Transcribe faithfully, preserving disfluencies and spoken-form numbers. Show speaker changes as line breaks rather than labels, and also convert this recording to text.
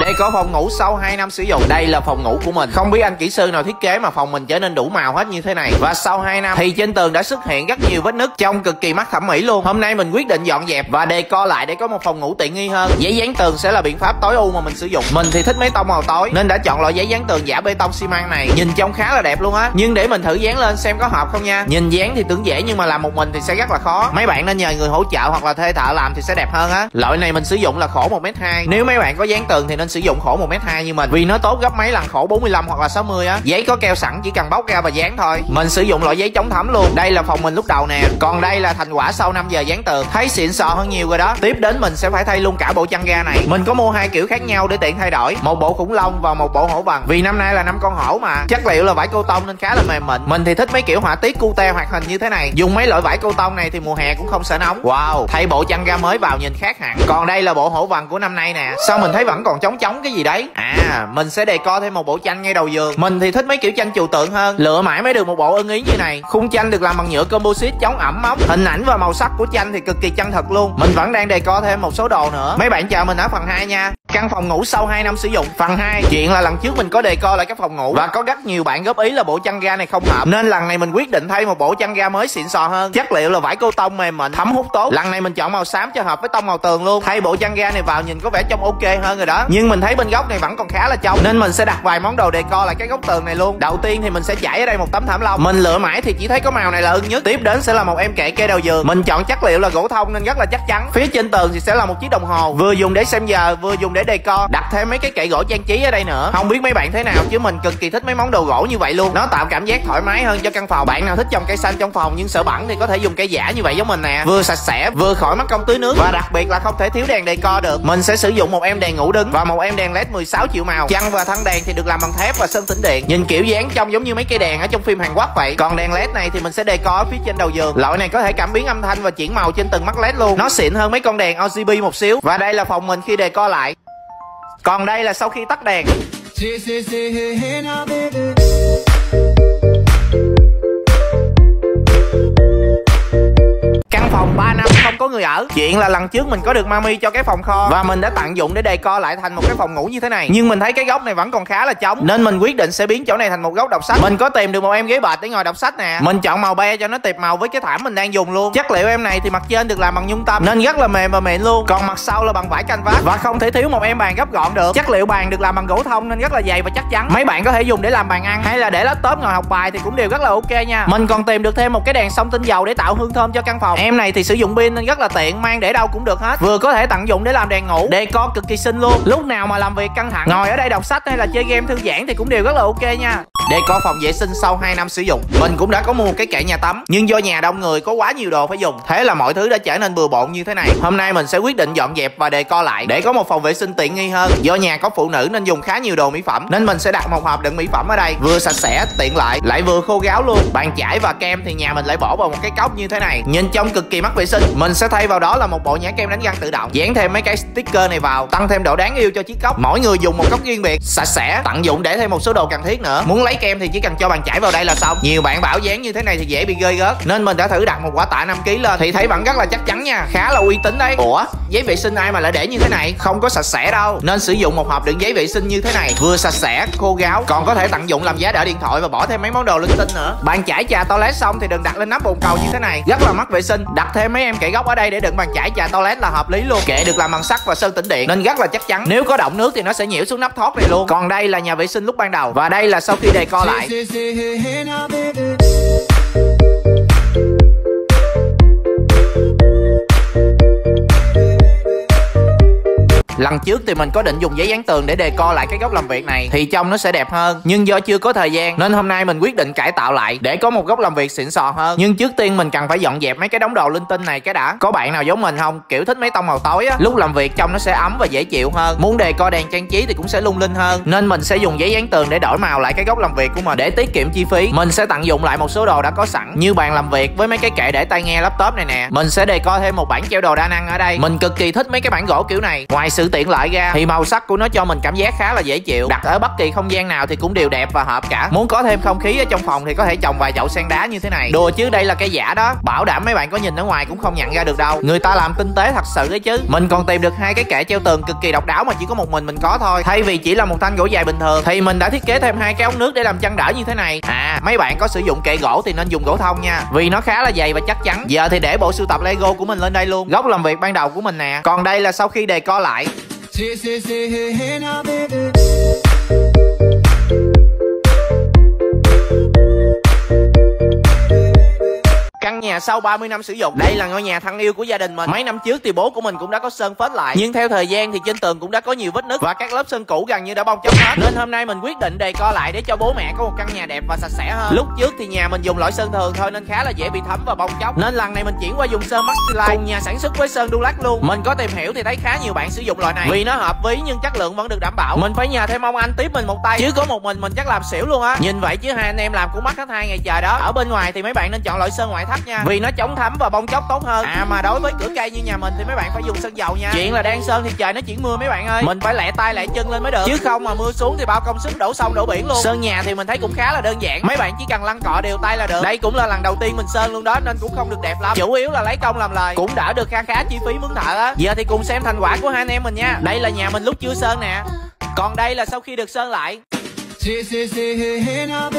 Decor phòng ngủ sau hai năm sử dụng. Đây là phòng ngủ của mình. Không biết anh kỹ sư nào thiết kế mà phòng mình trở nên đủ màu hết như thế này. Và sau hai năm thì trên tường đã xuất hiện rất nhiều vết nứt, trông cực kỳ mắc thẩm mỹ luôn. Hôm nay mình quyết định dọn dẹp và decor lại để có một phòng ngủ tiện nghi hơn. Giấy dán tường sẽ là biện pháp tối ưu mà mình sử dụng. Mình thì thích mấy tông màu tối nên đã chọn loại giấy dán tường giả bê tông xi măng này. Nhìn trông khá là đẹp luôn á. Nhưng để mình thử dán lên xem có hợp không nha. Nhìn dán thì tưởng dễ nhưng mà làm một mình thì sẽ rất là khó. Mấy bạn nên nhờ người hỗ trợ hoặc là thuê thợ làm thì sẽ đẹp hơn á. Loại này mình sử dụng là khổ một mét hai. Nếu mấy bạn có dán tường thì nên sử dụng khổ một mét hai như mình, vì nó tốt gấp mấy lần khổ bốn mươi lăm hoặc là sáu mươi á. Giấy có keo sẵn, chỉ cần bóc ra và dán thôi. Mình sử dụng loại giấy chống thấm luôn. Đây là phòng mình lúc đầu nè. Còn đây là thành quả sau năm giờ dán tường. Thấy xịn sò hơn nhiều rồi đó. Tiếp đến mình sẽ phải thay luôn cả bộ chăn ga này. Mình có mua hai kiểu khác nhau để tiện thay đổi, một bộ khủng long và một bộ hổ vằn. Vì năm nay là năm con hổ mà. Chất liệu là vải cô tông nên khá là mềm mịn. Mình thì thích mấy kiểu họa tiết cute hoạt hình như thế này. Dùng mấy loại vải cô tông này thì mùa hè cũng không sợ nóng. Wow, thay bộ chăn ga mới vào nhìn khác hẳn. Còn đây là bộ hổ vằn của năm nay nè. Sao mình thấy vẫn còn trống trống cái gì đấy. À, mình sẽ decor thêm một bộ tranh ngay đầu giường. Mình thì thích mấy kiểu tranh trừu tượng hơn. Lựa mãi mới được một bộ ưng ý như này. Khung tranh được làm bằng nhựa composite chống ẩm mốc. Hình ảnh và màu sắc của tranh thì cực kỳ chân thật luôn. Mình vẫn đang decor thêm một số đồ nữa. Mấy bạn chờ mình ở phần hai nha. Căn phòng ngủ sau hai năm sử dụng. Phần hai, chuyện là lần trước mình có decor lại cái phòng ngủ và có rất nhiều bạn góp ý là bộ chăn ga này không hợp, nên lần này mình quyết định thay một bộ chăn ga mới xịn sò hơn. Chất liệu là vải cô tông mềm mịn, thấm hút tốt. Lần này mình chọn màu xám cho hợp với tông màu tường luôn. Thay bộ chăn ga này vào nhìn có vẻ trông ok hơn rồi đó. Nhưng mình thấy bên góc này vẫn còn khá là trống, nên mình sẽ đặt vài món đồ decor lại cái góc tường này luôn. Đầu tiên thì mình sẽ trải ở đây một tấm thảm lông. Mình lựa mãi thì chỉ thấy có màu này là ưng nhất. Tiếp đến sẽ là một em kệ kê đầu giường. Mình chọn chất liệu là gỗ thông nên rất là chắc chắn. Phía trên tường thì sẽ là một chiếc đồng hồ, vừa dùng để xem giờ vừa dùng để decor. Đặt thêm mấy cái kệ gỗ trang trí ở đây nữa. Không biết mấy bạn thế nào chứ mình cực kỳ thích mấy món đồ gỗ như vậy luôn. Nó tạo cảm giác thoải mái hơn cho căn phòng. Bạn nào thích trồng cây xanh trong phòng nhưng sợ bẩn thì có thể dùng cây giả như vậy giống mình nè. Vừa sạch sẽ vừa khỏi mất công tưới nước. Và đặc biệt là không thể thiếu đèn decor được. Mình sẽ sử dụng một em đèn ngủ đứng và một em đèn led mười sáu triệu màu. Chăn và thân đèn thì được làm bằng thép và sơn tĩnh điện. Nhìn kiểu dáng trông giống như mấy cây đèn ở trong phim Hàn Quốc vậy. Còn đèn led này thì mình sẽ decor ở phía trên đầu giường. Loại này có thể cảm biến âm thanh và chuyển màu trên từng mắt led luôn. Nó xịn hơn mấy con đèn rờ giê bê một xíu. Và đây là phòng mình khi decor lại. Còn đây là sau khi tắt đèn. Căn phòng ba năm không có người ở. Chuyện là lần trước mình có được mami cho cái phòng kho và mình đã tận dụng để decor lại thành một cái phòng ngủ như thế này. Nhưng mình thấy cái góc này vẫn còn khá là trống nên mình quyết định sẽ biến chỗ này thành một góc đọc sách. Mình có tìm được một em ghế bệt để ngồi đọc sách nè. Mình chọn màu be cho nó tiệp màu với cái thảm mình đang dùng luôn. Chất liệu em này thì mặt trên được làm bằng nhung tâm nên rất là mềm và mịn luôn. Còn mặt sau là bằng vải canvas và không thể thiếu một em bàn gấp gọn được. Chất liệu bàn được làm bằng gỗ thông nên rất là dày và chắc chắn. Mấy bạn có thể dùng để làm bàn ăn hay là để laptop ngồi học bài thì cũng đều rất là ok nha. Mình còn tìm được thêm một cái đèn xông tinh dầu để tạo hương thơm cho căn phòng. Em này thì sử dụng pin nên rất là tiện, mang để đâu cũng được hết. Vừa có thể tận dụng để làm đèn ngủ, decor cực kỳ xinh luôn. Lúc nào mà làm việc căng thẳng, ngồi ở đây đọc sách hay là chơi game thư giãn thì cũng đều rất là ok nha. Decor phòng vệ sinh sau hai năm sử dụng. Mình cũng đã có mua cái kệ nhà tắm, nhưng do nhà đông người có quá nhiều đồ phải dùng, thế là mọi thứ đã trở nên bừa bộn như thế này. Hôm nay mình sẽ quyết định dọn dẹp và decor lại để có một phòng vệ sinh tiện nghi hơn. Do nhà có phụ nữ nên dùng khá nhiều đồ mỹ phẩm, nên mình sẽ đặt một hộp đựng mỹ phẩm ở đây, vừa sạch sẽ tiện lợi lại vừa khô ráo luôn. Bàn chải và kem thì nhà mình lại bỏ vào một cái cốc như thế này, nhìn trông cực kỳ mắc vệ sinh. Mình sẽ thay vào đó là một bộ nhãn kem đánh răng tự động, dán thêm mấy cái sticker này vào, tăng thêm độ đáng yêu cho chiếc cốc. Mỗi người dùng một cốc riêng biệt, sạch sẽ, tận dụng để thêm một số đồ cần thiết nữa. Muốn lấy kem thì chỉ cần cho bàn chải vào đây là xong. Nhiều bạn bảo dán như thế này thì dễ bị rơi rớt, nên mình đã thử đặt một quả tạ năm ki lô gam lên thì thấy vẫn rất là chắc chắn nha, khá là uy tín đấy. Ủa, giấy vệ sinh ai mà lại để như thế này, không có sạch sẽ đâu. Nên sử dụng một hộp đựng giấy vệ sinh như thế này, vừa sạch sẽ, khô ráo, còn có thể tận dụng làm giá đỡ điện thoại và bỏ thêm mấy món đồ linh tinh nữa. Bàn chải trà toilet xong thì đừng đặt lên nắp bồn cầu như thế này, rất là mất vệ sinh. Đặt thêm mấy em kệ góc ở đây để đựng bàn chải trà toilet là hợp lý luôn. Kệ được làm bằng sắt và sơn tĩnh điện nên rất là chắc chắn, nếu có động nước thì nó sẽ nhiễu xuống nắp thoát này luôn. Còn đây là nhà vệ sinh lúc ban đầu và đây là sau khi decor lại. Lần trước thì mình có định dùng giấy dán tường để decor lại cái góc làm việc này thì trông nó sẽ đẹp hơn, nhưng do chưa có thời gian nên hôm nay mình quyết định cải tạo lại để có một góc làm việc xịn sò hơn. Nhưng trước tiên mình cần phải dọn dẹp mấy cái đống đồ linh tinh này cái đã. Có bạn nào giống mình không, kiểu thích mấy tông màu tối á, lúc làm việc trông nó sẽ ấm và dễ chịu hơn. Muốn decor đèn trang trí thì cũng sẽ lung linh hơn, nên mình sẽ dùng giấy dán tường để đổi màu lại cái góc làm việc của mình để tiết kiệm chi phí. Mình sẽ tận dụng lại một số đồ đã có sẵn như bàn làm việc với mấy cái kệ để tai nghe laptop này nè. Mình sẽ decor thêm một bảng treo đồ đa năng ở đây. Mình cực kỳ thích mấy cái bảng gỗ kiểu này. Ngoài sử sự tiện lợi ra thì màu sắc của nó cho mình cảm giác khá là dễ chịu, đặt ở bất kỳ không gian nào thì cũng đều đẹp và hợp cả. Muốn có thêm không khí ở trong phòng thì có thể trồng vài chậu sen đá như thế này. Đùa chứ đây là cây giả đó, bảo đảm mấy bạn có nhìn ở ngoài cũng không nhận ra được đâu, người ta làm tinh tế thật sự ấy chứ. Mình còn tìm được hai cái kệ treo tường cực kỳ độc đáo mà chỉ có một mình mình có thôi. Thay vì chỉ là một thanh gỗ dài bình thường thì mình đã thiết kế thêm hai cái ống nước để làm chăn đỡ như thế này. À, mấy bạn có sử dụng kệ gỗ thì nên dùng gỗ thông nha, vì nó khá là dày và chắc chắn. Giờ thì để bộ sưu tập Lego của mình lên đây luôn, góc làm việc ban đầu của mình nè. Còn đây là sau khi đề co lại. Căn nhà sau ba mươi năm sử dụng, đây là ngôi nhà thân yêu của gia đình mình. Mấy năm trước thì bố của mình cũng đã có sơn phết lại, nhưng theo thời gian thì trên tường cũng đã có nhiều vết nứt và các lớp sơn cũ gần như đã bong chóc hết. Nên hôm nay mình quyết định đề co lại để cho bố mẹ có một căn nhà đẹp và sạch sẽ hơn. Lúc trước thì nhà mình dùng loại sơn thường thôi nên khá là dễ bị thấm và bong chóc, nên lần này mình chuyển qua dùng sơn Maxilite cùng nhà sản xuất với sơn Dulac luôn. Mình có tìm hiểu thì thấy khá nhiều bạn sử dụng loại này vì nó hợp ví nhưng chất lượng vẫn được đảm bảo. Mình phải nhờ thêm ông anh tiếp mình một tay, chứ có một mình mình chắc làm xỉu luôn á. Nhìn vậy chứ hai anh em làm cũng mất hết hai ngày trời đó. Ở bên ngoài thì mấy bạn nên chọn loại sơn ngoại thất nha, vì nó chống thấm và bong chóc tốt hơn. À mà đối với cửa cây như nhà mình thì mấy bạn phải dùng sơn dầu nha. Chuyện là đang sơn thì trời nó chuyển mưa mấy bạn ơi, mình phải lẹ tay lẹ chân lên mới được, chứ không mà mưa xuống thì bao công sức đổ sông đổ biển luôn. Sơn nhà thì mình thấy cũng khá là đơn giản, mấy bạn chỉ cần lăn cọ đều tay là được. Đây cũng là lần đầu tiên mình sơn luôn đó nên cũng không được đẹp lắm, chủ yếu là lấy công làm lời, cũng đỡ được kha khá chi phí mướn thợ á. Giờ thì cùng xem thành quả của hai anh em mình nha. Đây là nhà mình lúc chưa sơn nè, còn đây là sau khi được sơn lại.